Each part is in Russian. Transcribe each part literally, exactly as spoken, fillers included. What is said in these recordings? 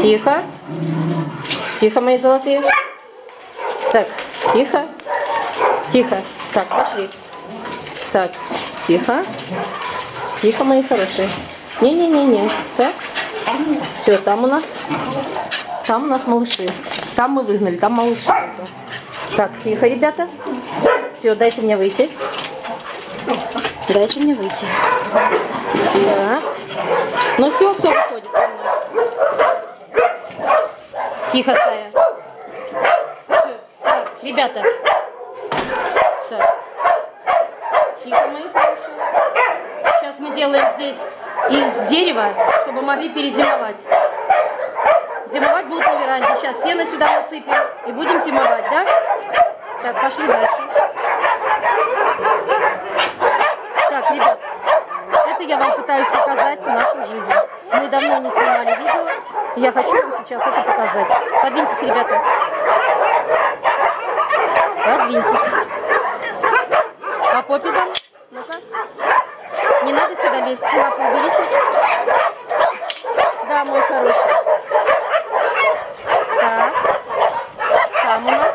Тихо. Тихо, мои золотые. Так, тихо. Тихо. Так, пошли. Так, тихо. Тихо, мои хорошие. Не-не-не-не. Так. Все, там у нас. Там у нас малыши. Там мы выгнали, там малыши. Так, тихо, ребята. Все, дайте мне выйти. Дайте мне выйти. Так. Ну все, кто выходит со мной? Тихо, стая. Все. Так, ребята. Так. Тихо, мои хорошие. Сейчас мы делаем здесь из дерева, чтобы могли перезимовать. Зимовать будут на веранде. Сейчас сено сюда насыпем и будем зимовать, да? Так, пошли дальше. Так, ребят, это я вам пытаюсь показать нашу жизнь. Мы давно не снимали видео, и я хочу вам сейчас это показать. Подвиньтесь, ребята. Подвиньтесь. По попе там. Ну-ка. Не надо сюда лезть. Лапу уберите. Да, мой хороший. Так. Там у нас.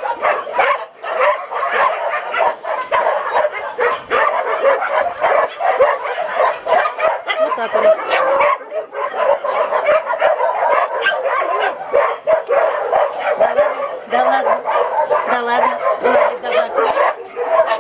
Вот так у нас. Да ладно. Да ладно. У нас здесь даже окно есть.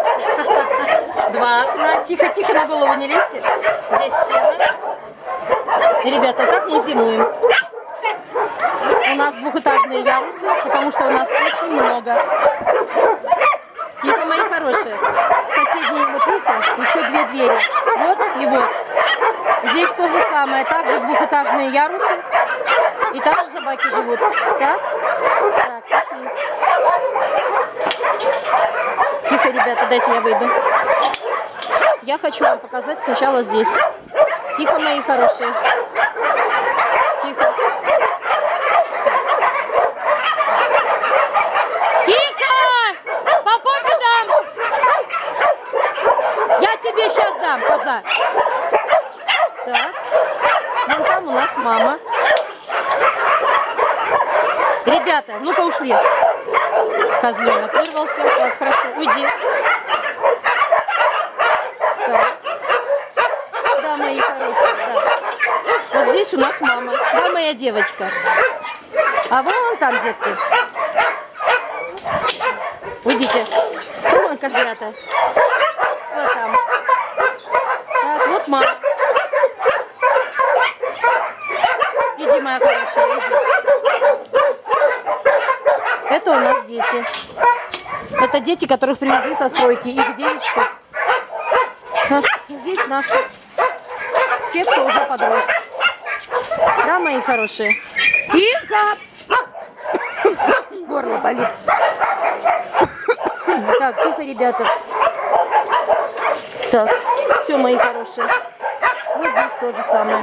Два окна. Тихо, тихо, на голову не лезьте. Здесь сено. Ребята, так мы зимуем. У нас двухэтажные ярусы, потому что у нас очень много. Тихо, мои хорошие. Соседние, вот видите, еще две двери. Вот и вот. Здесь то же самое. Также двухэтажные ярусы. И также собаки живут. Так? Так, пошли. Тихо, ребята, дайте я выйду. Я хочу вам показать сначала здесь. Тихо, мои хорошие. Тихо. Тихо! По попе дам! Я тебе сейчас дам, коза. Так. Вон там у нас мама. Ребята, ну-ка ушли. Козленок вырвался. Так, хорошо, уйди. Так. Да, мои хорошие, да. Вот здесь у нас мама. Да, моя девочка. А вон там, детки. Уйдите. Вон козлята. Вот там. Так, вот мама. Иди, моя хорошая, иди. Это у нас дети. Это дети, которых привезли со стройки. Их девять штук. Здесь наши. Те, кто уже подрос. Да, мои хорошие? Тихо! Горло болит. Так, тихо, ребята. Так, все, мои хорошие. Вот здесь то же самое.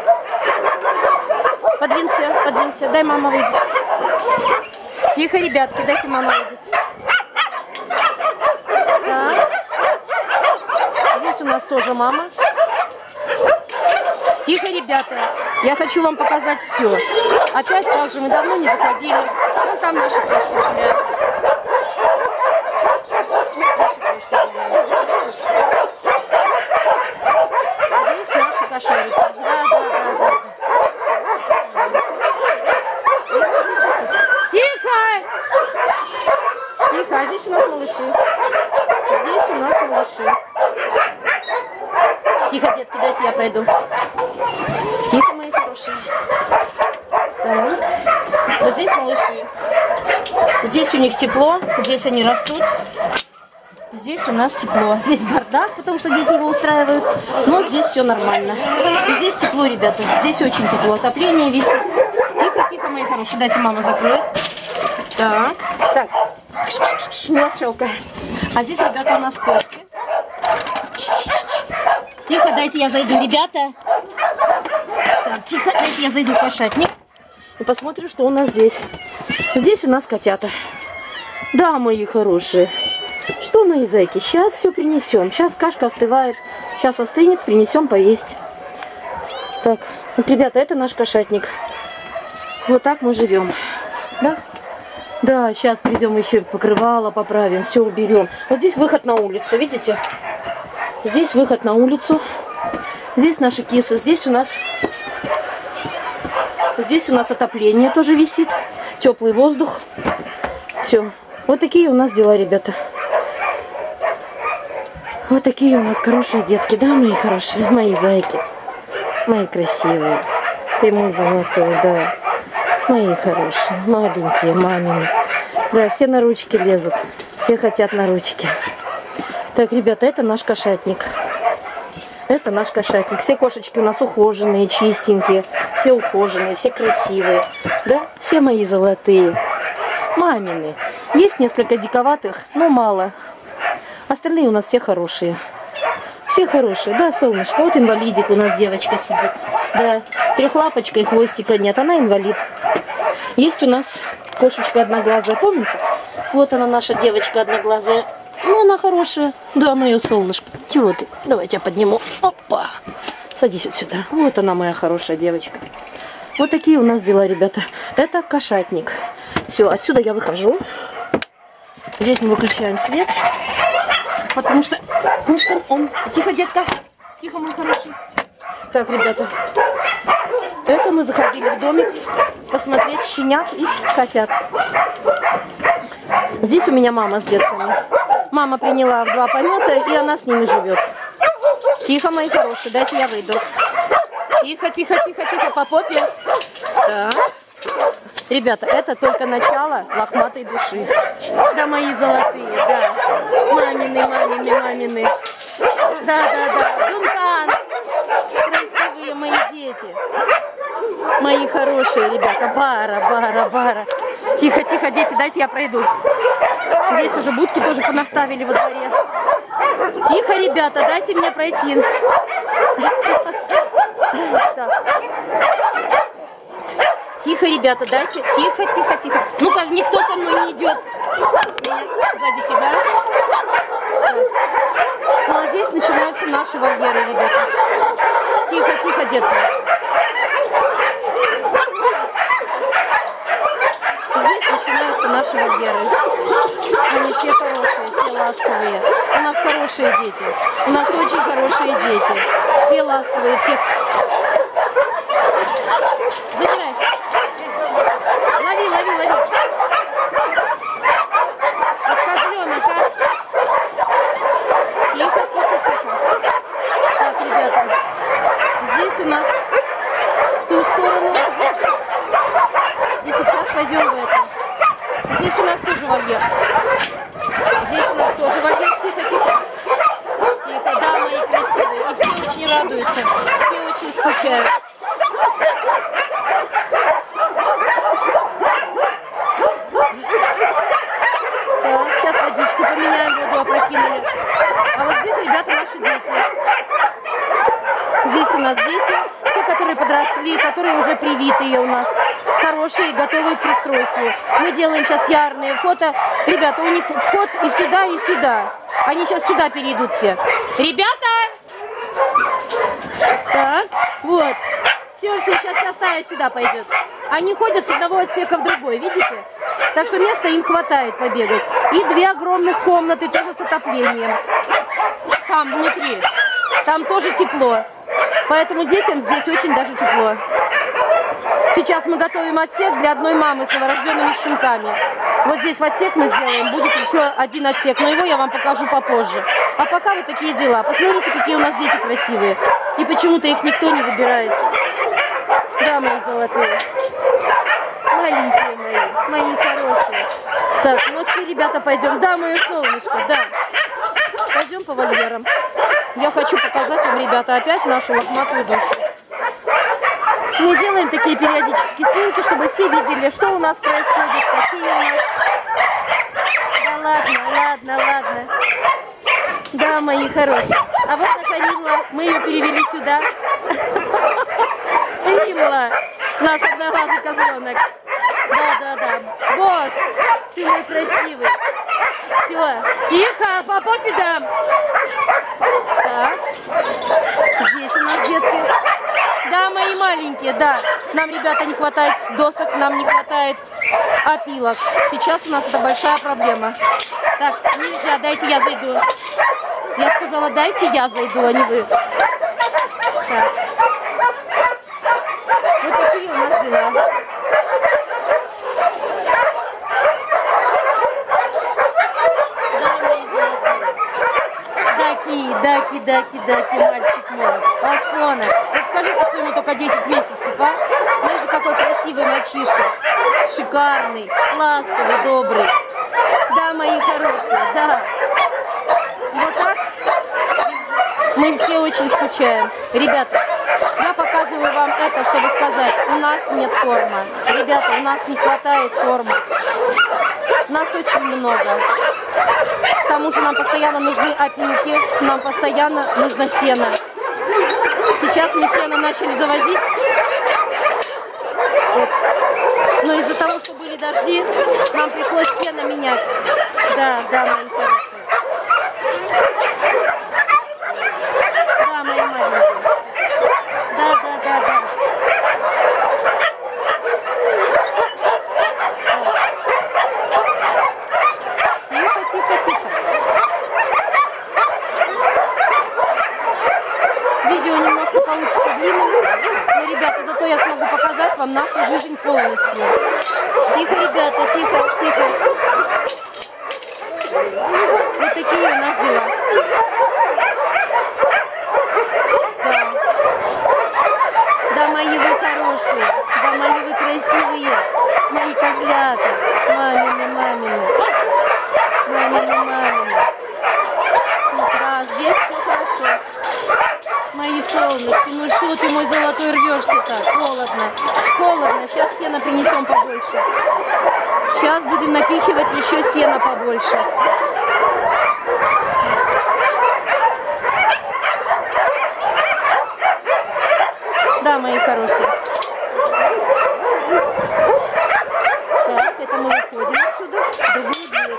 Подвинься, подвинься. Дай мама выйдет. Тихо, ребятки, дайте мама выйдет. Так. Здесь у нас тоже мама. Тихо, ребята. Я хочу вам показать все. Опять так же, мы давно не заходили. Ну, там наши кошки гуляют. Здесь наши кошарики. Да, да, да, да. Тихо! Тихо, а здесь у нас малыши. Здесь у нас малыши. Тихо, детки, дайте я пройду. Тихо, мои хорошие. Так. Вот здесь малыши. Здесь у них тепло, здесь они растут. Здесь у нас тепло. Здесь бардак, потому что дети его устраивают. Но здесь все нормально. И здесь тепло, ребята. Здесь очень тепло. Отопление висит. Тихо, тихо, мои хорошие. Дайте мама закроет. Так. Так. Мелшелка. А здесь, ребята, у нас кошки. Тихо, дайте я зайду, ребята. Так, тихо, дайте я зайду в кошатник. И посмотрим, что у нас здесь. Здесь у нас котята. Да, мои хорошие. Что, мои зайки, сейчас все принесем. Сейчас кашка остывает. Сейчас остынет, принесем поесть. Так, вот, ребята, это наш кошатник. Вот так мы живем. Да? Да, сейчас придем еще покрывало поправим, все уберем. Вот здесь выход на улицу, видите? Здесь выход на улицу. Здесь наши кисы. Здесь у нас... Здесь у нас отопление тоже висит. Теплый воздух. Все. Вот такие у нас дела, ребята. Вот такие у нас хорошие детки, да, мои хорошие, мои зайки. Мои красивые. Ты мой золотой, да. Мои хорошие, маленькие, мамины. Да, все на ручки лезут. Все хотят на ручки. Так, ребята, это наш кошатник. Это наш кошатник. Все кошечки у нас ухоженные, чистенькие. Все ухоженные, все красивые. Да, все мои золотые. Мамины. Есть несколько диковатых, но мало. Остальные у нас все хорошие. Все хорошие, да, солнышко. Вот инвалидик у нас девочка сидит. Да, трехлапочка и хвостика нет, она инвалид. Есть у нас кошечка одноглазая, помните? Вот она, наша девочка одноглазая. Ну, она хорошая. Да, мое солнышко. Чего ты? Давай я тебя подниму. Опа. Садись вот сюда. Вот она, моя хорошая девочка. Вот такие у нас дела, ребята. Это кошатник. Все, отсюда я выхожу. Здесь мы выключаем свет. Потому что кошка, он... Тихо, детка. Тихо, мой хороший. Так, ребята. Это мы заходили в домик посмотреть щенят и котят. Здесь у меня мама с детками. Мама приняла в два помета, и она с ними живет. Тихо, мои хорошие, дайте я выйду. Тихо, тихо, тихо, тихо, по попе. Так. Ребята, это только начало лохматой души. Да, мои золотые, да. Мамины, мамины, мамины. Да, да, да. Дункан. Красивые мои дети. Мои хорошие, ребята. Бара, бара, бара. Тихо, тихо, дети, дайте я пройду. Здесь уже будки тоже понаставили во дворе. Тихо, ребята, дайте мне пройти. Так. Тихо, ребята, дайте. Тихо, тихо, тихо. Ну как, никто со мной не идет. Сзади тебя. Так. Ну а здесь начинаются наши вольеры, ребята. Тихо, тихо, детка. Здесь начинаются наши вольеры. Они все хорошие, все ласковые. У нас хорошие дети. У нас очень хорошие дети. Все ласковые, все... Забирай. Лови, лови, лови. От козленка. Тихо, тихо, тихо. Так, ребята. Здесь у нас в ту сторону. И сейчас пойдем в это. Здесь у нас тоже вольер. Здесь у нас тоже вольер. Тихо, тихо. Тихо, да, мои красивые. И все очень радуются. Все очень скучают. Водичку поменяем, воду опрокинули. А вот здесь, ребята, наши дети. Здесь у нас дети, те, которые подросли, которые уже привитые у нас. Хорошие, готовые к пристройству. Мы делаем сейчас пиарные фото. Ребята, у них вход и сюда, и сюда. Они сейчас сюда перейдут все. Ребята! Так, вот. Все, все, сейчас вся стая сюда пойдет. Они ходят с одного отсека в другой, видите? Так что места им хватает побегать. И две огромных комнаты тоже с отоплением. Там внутри. Там тоже тепло. Поэтому детям здесь очень даже тепло. Сейчас мы готовим отсек для одной мамы с новорожденными щенками. Вот здесь в отсек мы сделаем. Будет еще один отсек, но его я вам покажу попозже. А пока вот такие дела. Посмотрите, какие у нас дети красивые. И почему-то их никто не выбирает. Да, мои золотые. Маленькие мои, мои хорошие. Так, ну все, ребята, пойдем. Да, мое солнышко, да. Пойдем по вольерам. Я хочу показать вам, ребята, опять нашу лохматую душу. Мы делаем такие периодические снимки, чтобы все видели, что у нас происходит, какие у нас... Да ладно, ладно, ладно. Да, мои хорошие. А вот наша Римла, мы ее перевели сюда. Римла, наш одноглазый козленок. Да, да, да. Босс, ты мой красивый. Все, тихо, по попе дам. Так, здесь у нас детки. Да, мои маленькие, да. Нам, ребята, не хватает досок, нам не хватает опилок. Сейчас у нас это большая проблема. Так, нельзя, дайте я зайду. Я сказала, дайте я зайду, а не вы. Так. Вот такие у нас дела. Даки, даки, даки, даки, мальчик мой. Пашона. Вот скажите, что ему только десять месяцев, а? Смотрите, какой красивый мальчишка. Шикарный, ласковый, добрый. Да, мои хорошие, да. Вот так мы все очень скучаем. Ребята, я показываю вам это, чтобы сказать, у нас нет корма. Ребята, у нас не хватает корма. Нас очень много. К тому же нам постоянно нужны опилки, нам постоянно нужно сено. Сейчас мы сено начали завозить. Вот. Но из-за того, что были дожди, нам пришлось сено менять. Да, да, мои хорошие. Да, мои маленькие. Да, да, да, да. Тихо, тихо, тихо. Видео немножко получится длинным, но, ребята, зато я смогу показать вам нашу жизнь полностью. Тихо, ребята, тихо, тихо. Вот такие у нас дела. Да. Да, мои вы хорошие, да, мои вы красивые, мои козлята, мамины, мамины, мамины, мамины. Да, здесь все хорошо. Мои солнышки, ну что ты, мой золотой, рвешься так? Холодно, холодно. Сейчас сена принесем побольше. Сейчас будем напихивать еще сена побольше. Да, мои хорошие. Так, это мы выходим отсюда. Другую дверь.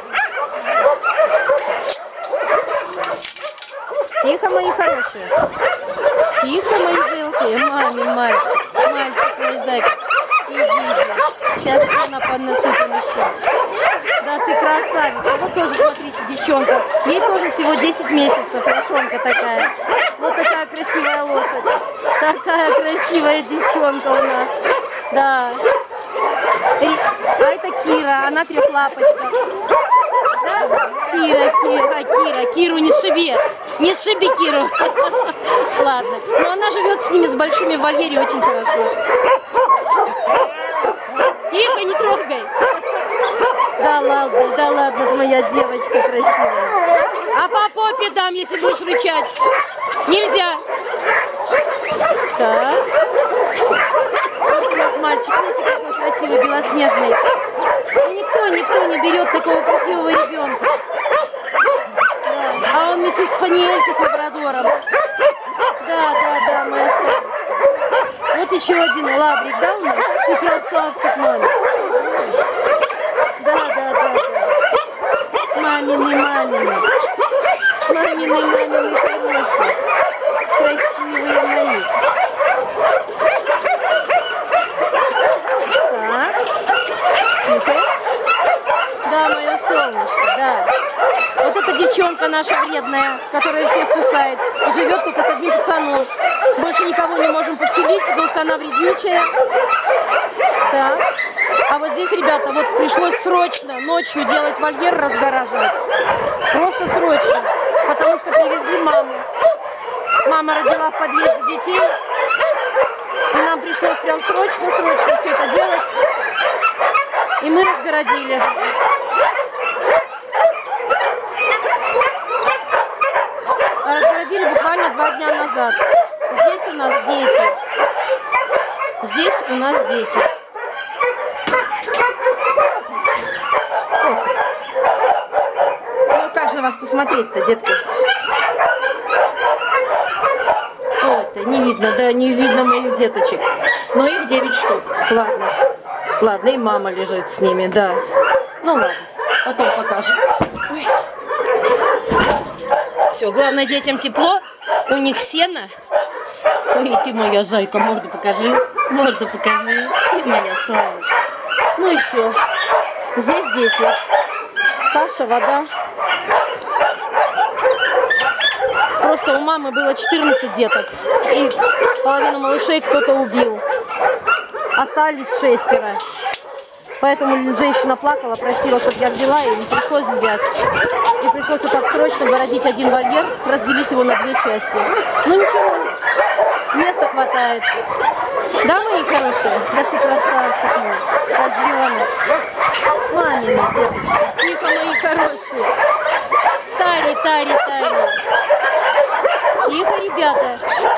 Тихо, мои хорошие. Тихо, мои зелки. Мамин мальчик. Мальчик, мой зайка. Иди. Сейчас сено поднасыпем еще. Да ты красавица. Вот тоже, смотрите, девчонка. Ей тоже всего десять месяцев. Лошонка такая. Вот такая красивая лошадь. Такая красивая девчонка у нас. Да. А это Кира. Она трехлапочка. Да? Кира, Кира, Кира. Киру не шиби. Не сшиби Киру. Ладно. Но она живет с ними, с большими в вольере, очень хорошо. Тихо, не трогай. Да ладно, да ладно, моя девочка красивая. А по попе дам, если будешь рычать. Нельзя. Так. Вот у нас мальчик, видите, какой красивый, белоснежный. И никто, никто не берет такого красивого ребенка. А он метис спаниельки с лабрадором. Да, да, да, моя солнышко. Вот еще один лабрик, да, у нас? Ты красавчик, мама. Да, да, да, да. Мамины, мамины. Мамины, мамины хорошие. Красивые мои. Так. Тихо. Да, мое солнышко, да. Вот эта девчонка наша вредная, которая всех кусает, живет только с одним пацаном. Больше никого не можем подселить, потому что она вреднючая. Так. А вот здесь, ребята, вот пришлось срочно ночью делать вольер, разгораживать. Просто срочно. Потому что привезли маму. Мама родила в подъезде детей. И нам пришлось прям срочно-срочно все это делать. И мы разгородили. Разгородили буквально два дня назад. Здесь у нас дети. Здесь у нас дети. Ну как же вас посмотреть-то, детки? Ой-то не видно, да, не видно моих деточек. Но их девять штук. Ладно. Ладно, и мама лежит с ними, да. Ну ладно, потом покажем. Ой. Все, главное, детям тепло, у них сено. Ой, ты моя зайка, морду покажи. Морду покажи. Ты моя солнышко. Ну и все. Здесь дети. Каша, вода. Просто у мамы было четырнадцать деток. И половину малышей кто-то убил. Остались шестеро. Поэтому женщина плакала, просила, чтобы я взяла, и не пришлось взять. И пришлось вот так срочно городить один вольер, разделить его на две части. Ну ничего, места хватает. Да, мои хорошие? Да ты красавчик мой, разделанный. Мамина деточка. Тихо, мои хорошие. Тари, тари, тари. Тихо, ребята.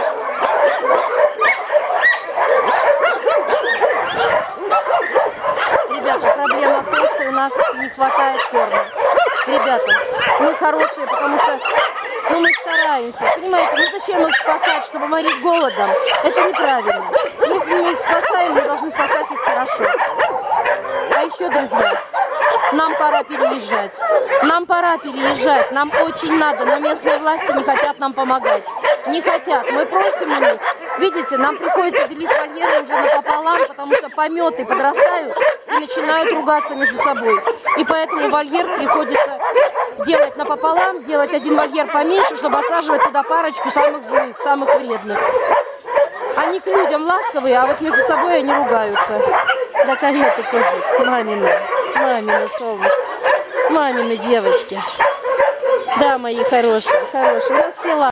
Ребята, проблема в том, что у нас не хватает корма. Ребята, мы хорошие, потому что ну, мы стараемся. Понимаете, ну зачем их спасать, чтобы морить голодом? Это неправильно. Если мы их спасаем, мы должны спасать их хорошо. А еще, друзья, нам пора переезжать. Нам пора переезжать. Нам очень надо, но местные власти не хотят нам помогать. Не хотят. Мы просим у них. Видите, нам приходится делить вольеры уже напополам, потому что пометы подрастают и начинают ругаться между собой. И поэтому вольер приходится делать напополам, делать один вольер поменьше, чтобы отсаживать туда парочку самых злых, самых вредных. Они к людям ласковые, а вот между собой они ругаются. Да, конечно, козик. Мамина, мамина солнышко, мамины девочки. Да, мои хорошие, хорошие. У нас все